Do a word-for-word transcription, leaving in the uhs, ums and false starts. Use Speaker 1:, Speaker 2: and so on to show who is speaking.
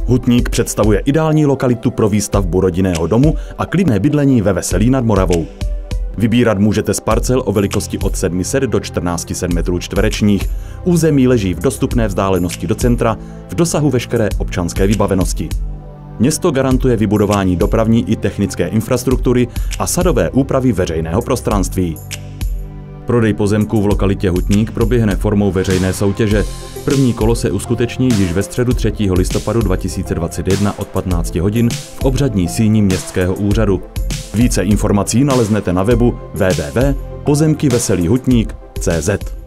Speaker 1: Hutník představuje ideální lokalitu pro výstavbu rodinného domu a klidné bydlení ve Veselí nad Moravou. Vybírat můžete z parcel o velikosti od sedmi set do čtrnácti set metrů čtverečních. Území leží v dostupné vzdálenosti do centra, v dosahu veškeré občanské vybavenosti. Město garantuje vybudování dopravní i technické infrastruktury a sadové úpravy veřejného prostranství. Prodej pozemků v lokalitě Hutník proběhne formou veřejné soutěže. První kolo se uskuteční již ve středu třetího listopadu dva tisíce dvacet jedna od patnácti hodin v obřadní síni Městského úřadu. Více informací naleznete na webu w w w tečka pozemky veselý hutník tečka cé zet.